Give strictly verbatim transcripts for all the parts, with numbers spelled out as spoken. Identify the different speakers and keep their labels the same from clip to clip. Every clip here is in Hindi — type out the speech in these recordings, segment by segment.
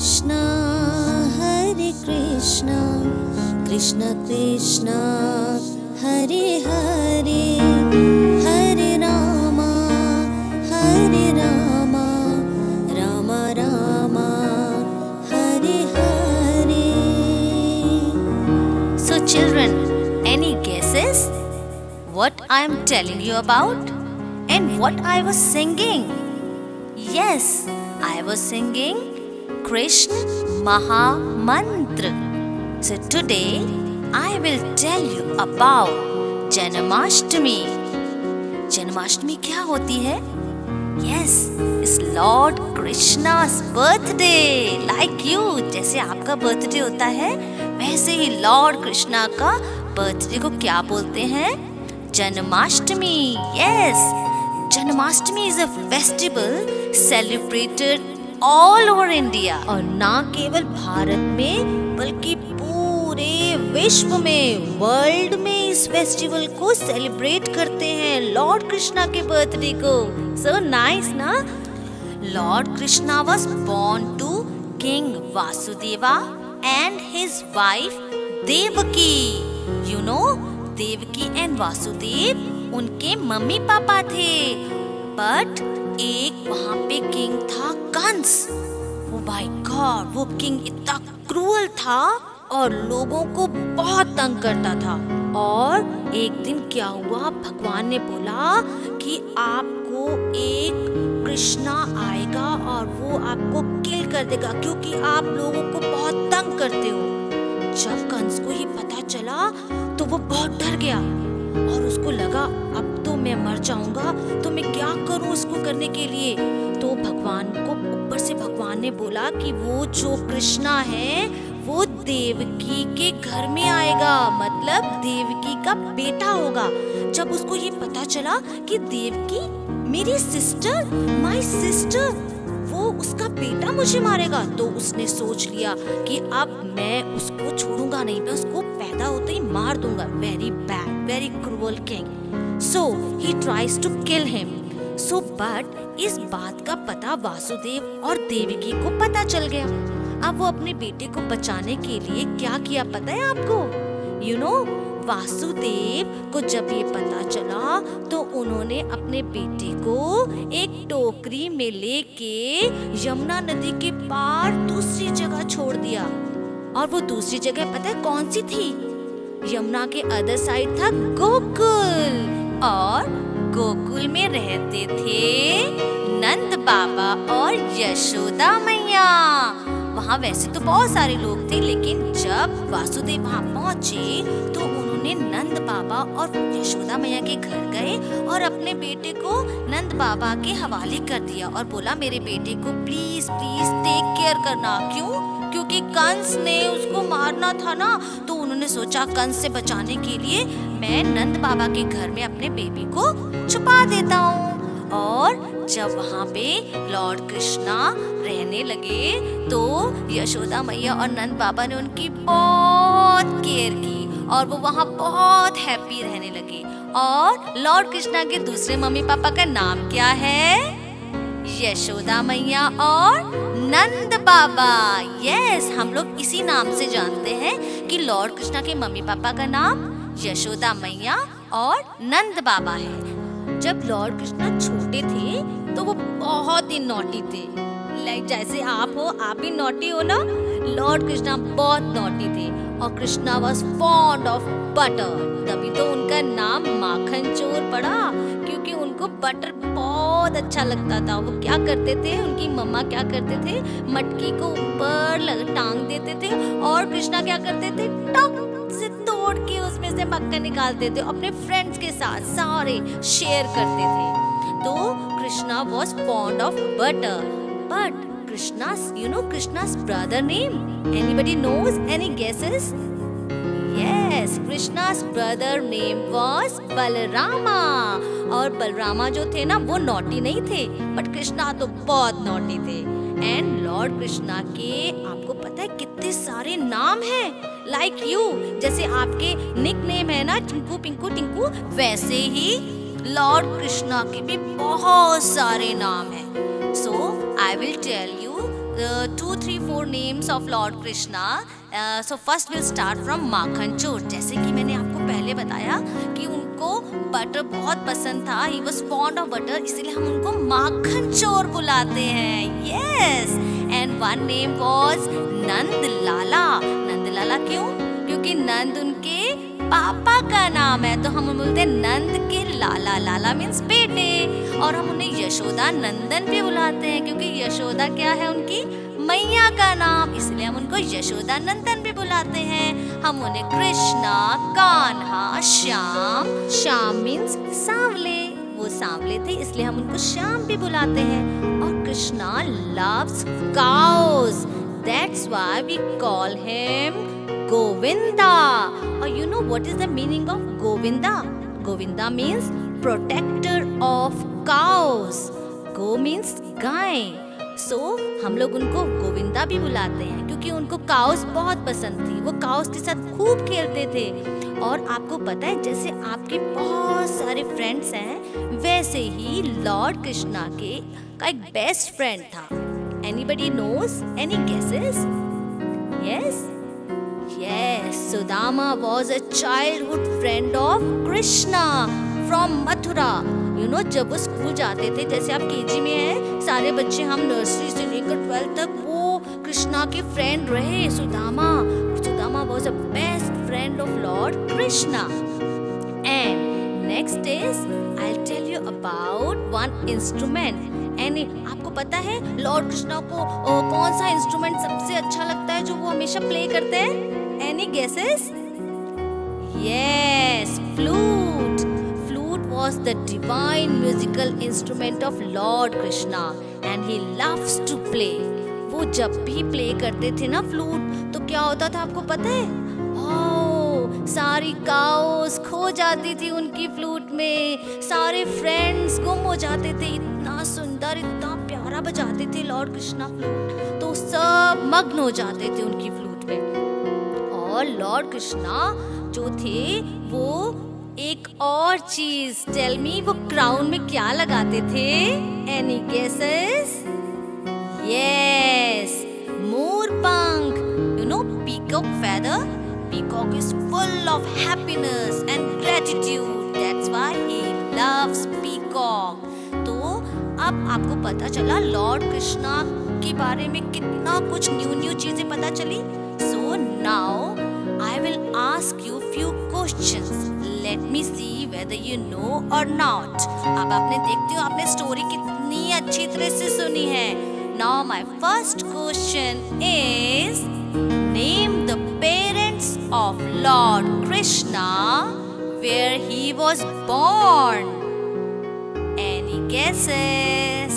Speaker 1: Krishna, Hare Krishna, Krishna Krishna, Hare Hare, Hare Rama, Hare Rama, Rama Rama, Hare Hare.
Speaker 2: So children, any guesses what I am telling you about and what I was singing? Yes, I was singing Krishna Maha Mantra. So today I will tell you about Janmashtami. Janmashtami क्या होती है? Yes, it's Lord Krishna's birthday. Like you, जैसे आपका बर्थडे होता है वैसे ही लॉर्ड कृष्णा का बर्थडे को क्या बोलते हैं? Janmashtami. Yes, Janmashtami is a festival celebrated all over India. और ना केवल भारत में बल्कि पूरे विश्व में, वर्ल्ड में इस फेस्टिवल को सेलिब्रेट करते हैं, लॉर्ड कृष्णा के बर्थडे को. सो नाइस ना? Lord Krishna was born to King Vasudeva and his wife Devaki. You know, Devaki and Vasudev उनके मम्मी पापा थे. बट एक वहाँ पे किंग था कंस. वो बाय गॉड, वो किंग इतना क्रूअल था और लोगों को बहुत तंग करता था. और एक दिन क्या हुआ, भगवान ने बोला कि आपको एक कृष्णा आएगा और वो आपको किल कर देगा क्योंकि आप लोगों को बहुत तंग करते हो. जब कंस को ये पता चला तो वो बहुत डर गया और उसको लगा अब तो मैं मर जाऊंगा, तो मैं क्या करूं इसको करने के लिए. तो भगवान को ऊपर से भगवान ने बोला कि वो जो कृष्णा है वो देवकी के घर में आएगा, मतलब देवकी का बेटा होगा. जब उसको ये पता चला कि देवकी मेरी सिस्टर, माय सिस्टर, वो उसका बेटा मुझे मारेगा, तो उसने सोच लिया कि अब मैं उसको छोड़ूंगा नहीं, मैं उसको पैदा होते ही मार दूंगा. Very bad, very cruel king. So he tries to kill him. So but इस बात का पता वासुदेव और देवकी को पता चल गया. अब वो अपने बेटे को बचाने के लिए क्या किया पता है आपको? यू नो, वासुदेव को जब ये पता चला तो उन्होंने अपने बेटे को एक टोकरी में लेके यमुना नदी के पार दूसरी जगह छोड़ दिया. और वो दूसरी जगह पता है कौन सी थी? यमुना के अदर साइड था गोकुल. और गोकुल में रहते थे नंद बाबा और यशोदा मैया. वहाँ वैसे तो बहुत सारे लोग थे, लेकिन जब वासुदेव वहाँ पहुँचे तो उन्होंने नंद बाबा और यशोदा मैया के घर गए और अपने बेटे को नंद बाबा के हवाले कर दिया और बोला मेरे बेटे को प्लीज प्लीज टेक केयर करना. क्यों? क्योंकि कंस ने उसको मारना था ना, तो उन्होंने सोचा कंस से बचाने के लिए मैं नंद बाबा के घर में अपने बेबी को छुपा देता हूँ. और जब वहाँ पे लॉर्ड कृष्णा रहने लगे तो यशोदा मैया और नंद बाबा ने उनकी बहुत केयर की और वो वहाँ बहुत हैप्पी रहने लगे. और लॉर्ड कृष्णा के दूसरे मम्मी पापा का नाम क्या है? यशोदा मैया और नंद बाबा. यस, हम लोग इसी नाम से जानते हैं कि लॉर्ड कृष्णा के मम्मी पापा का नाम यशोदा मैया और नंद बाबा है. जब लॉर्ड कृष्णा छोटे थे तो वो बहुत ही नॉटी थे. लाइक जैसे आप हो, आप भी नॉटी हो ना. लॉर्ड कृष्णा बहुत नॉटी थे और Krishna was fond of butter. तभी तो उनका नाम माखन चोर पड़ा, क्योंकि उनको बटर बहुत अच्छा लगता था. वो क्या करते थे, उनकी मम्मा क्या करते थे, मटकी को ऊपर टांग देते थे और कृष्णा क्या करते थे, टक से तोड़ के उसमें से मक्खन निकालते थे, अपने फ्रेंड्स के साथ सारे शेयर करते थे. तो Krishna was fond of butter, but Krishna's, you know Krishna's brother name? Anybody knows? Any guesses? Yes, Krishna's brother name was Balarama. और बलरामा जो थे ना वो नॉटी नहीं थे, बट कृष्णा तो बहुत नॉटी थे. एंड लॉर्ड कृष्णा के आपको पता है कितने सारे नाम हैं. लाइक like यू, जैसे आपके निक नेम है ना चिंकू पिंकू टिंकू, वैसे ही लॉर्ड कृष्णा के भी बहुत सारे नाम हैं. So I will tell you uh, two, three, four names of Lord Krishna. Uh, so first we'll start from Makhan Chor. जैसे कि मैंने आपको पहले बताया कि उनको बटर बहुत पसंद था. He was fond of butter, इसलिए हम उनको माखन चोर बुलाते हैं. Yes. And one name was नंद लाला. नंद लाला क्यों? क्योंकि नंद उनके पापा का नाम है, तो हम बोलते हैं नंद के लाला. लाला मीन्स बेटे. और हम उन्हें यशोदा नंदन भी बुलाते हैं, क्योंकि यशोदा क्या है उनकी मैया का नाम, इसलिए हम उनको यशोदा नंदन भी बुलाते हैं. हम उन्हें कृष्णा, कान्हा, श्याम. श्याम मीन्स सांवले, वो सांवले थे इसलिए हम उनको श्याम भी बुलाते हैं. और Krishna loves cows. That's why we call him Govinda. Or you know what is the meaning of Govinda? Govinda means protector of cows. Go means guy. So हम लोग उनको गोविंदा भी बुलाते हैं क्योंकि उनको काउस बहुत पसंद थी. वो काउस के साथ खूब खेलते थे. और आपको पता है जैसे आपके बहुत सारे फ्रेंड्स हैं, वैसे ही लॉर्ड कृष्णा के का एक बेस्ट फ्रेंड था. Anybody knows? Any guesses? Yes? Yes, Sudama was a childhood friend of Krishna from Mathura. You know, जब वो स्कूल जाते थे, जैसे आप केजी में हैं, सारे बच्चे हम नर्सरी से लेकर ट्वेल्थ तक वो कृष्णा के फ्रेंड रहे. Sudama Sudama was a best friend of Lord Krishna. And next is I'll tell you about one instrument. Any आपको पता है लॉर्ड कृष्णा को ओ, कौन सा इंस्ट्रूमेंट सबसे अच्छा लगता है जो वो हमेशा प्ले करते हैं? Any guesses? Yes, flute. Flute was the divine musical instrument of lord Krishna and he loves to play. वो जब भी प्ले करते थे ना फ्लूट, तो क्या होता था आपको पता है? ओह, सारी काउस खो जाती थी उनकी फ्लूट में. सारे फ्रेंड्स गुम हो जाते थे. इतना सुंदर, इतना प्यारा बजाते थे लॉर्ड कृष्णा फ्लूट, तो सब मग्न हो जाते थे उनकी फ्लूट में. और लॉर्ड कृष्णा जो थे वो एक और चीज, टेल मी, वो क्राउन में क्या लगाते थे? Any guesses? यस, मोर पंख. You know peacock feather? Peacock is full of happiness and gratitude. That's why he loves peacock. तो अब आपको पता चला लॉर्ड कृष्णा के बारे में कितना कुछ न्यू न्यू चीजें पता चली. So now I will ask you few questions. Let me see whether you know or not. अब आपने देखते हो आपने स्टोरी कितनी अच्छी तरह से सुनी है. Now my first question is, name the parents of Lord Krishna where he was born. Any guesses?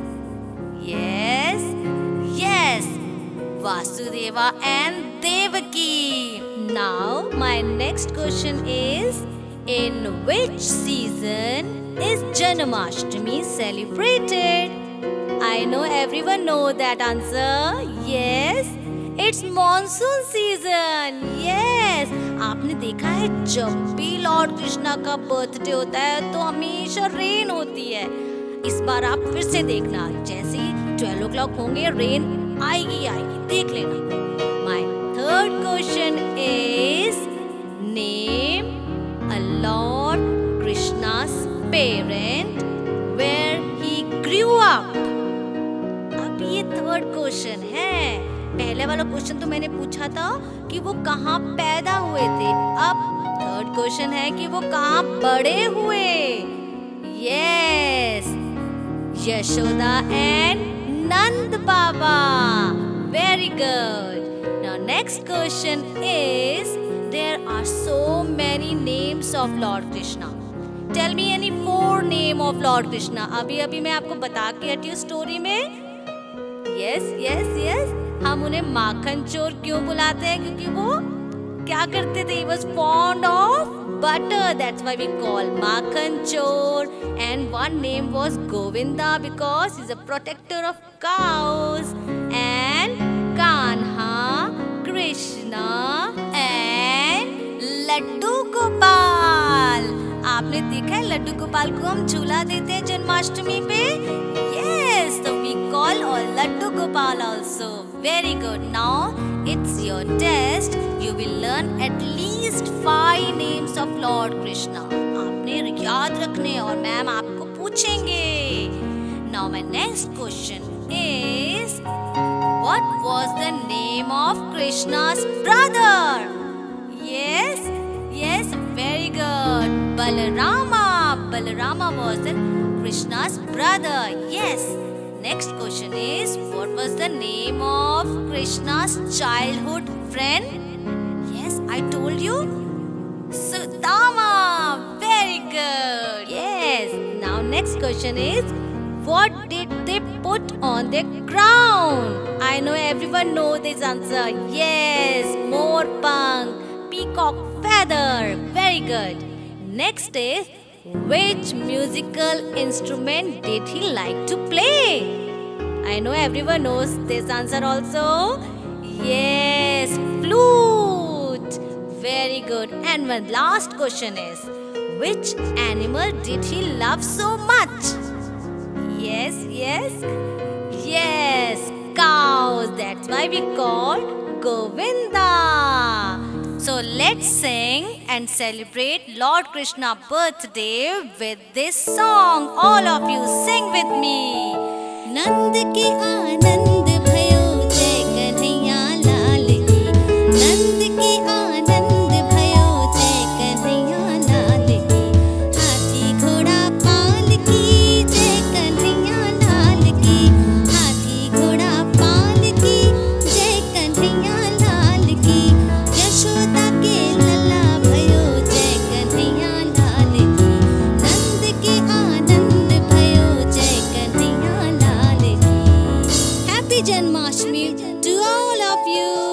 Speaker 2: Yes, yes, Vasudeva and Devaki. Now my next question is, in which season is Janmashtami celebrated? I know everyone know that answer. Yes, it's monsoon season. Yes, आपने देखा है जब भी लॉर्ड कृष्णा का बर्थडे होता है तो हमेशा रेन होती है. इस बार आप फिर से देखना, जैसे ही ट्वेल्व ओ क्लॉक होंगे रेन आएगी आएगी, देख लेना. My third question is, name a lord Krishna's parent where he grew up. अब ये थर्ड क्वेश्चन है. पहले वाला क्वेश्चन तो मैंने पूछा था कि वो कहाँ पैदा हुए थे. अब थर्ड क्वेश्चन है कि वो कहाँ बड़े हुए. Yes, Yashoda and Nand Baba. Very good. Now next question is, there are so many names of lord Krishna. Tell me any four name of lord Krishna. अभी अभी मैं आपको बता के हटी हूँ स्टोरी में. यस यस यस, हम उन्हें माखन चोर क्यों बुलाते हैं? क्योंकि वो क्या करते थे? He was fond of butter. That's why we call Makhan Chor. And one name was Govinda because he's a protector of cows. And Kanha, Krishna and Laddu Gopal. आपने देखा है लड्डू गोपाल को हम झूला देते हैं जन्माष्टमी पे. Yes, so we call all Laddu Gopal also. Very good. Now it's your test. You will learn at least five names of Lord Krishna. आपने याद रखने और मैम आपको पूछेंगे. Now my next question is, what was the name of Krishna's brother? Yes, yes, very good. Balarama. Balarama was the Krishna's brother. Yes. Next question is, what was the name of Krishna's childhood friend? Yes, I told you. Sudama. Very good. Yes. Now next question is, what did they put on their crown? I know everyone know this answer. Yes, more punk, peacock feather. Very good. Next is, which musical instrument did he like to play? I know everyone knows this answer also. Yes, flute. Very good. And one last question is, which animal did he love so much? Yes, yes, yes, cows. That's why we called Govinda. So let's sing and celebrate Lord Krishna's birthday with this song. All of you sing with me.
Speaker 1: नंद की आनंद भयो जय कन्हैया लाल की. नंद की आनंद भयो जय कन्हैया लाल की. हाथी घोड़ा पाल की जय कन्हैया लाल की. हाथी घोड़ा पाल की जय कन्हैया लाल की. यशोदा के लला भयो जय कन्हैया लाल की. नंद की आनंद भयो जय कन्हैया लाल की. Happy Janmashtami to all of you.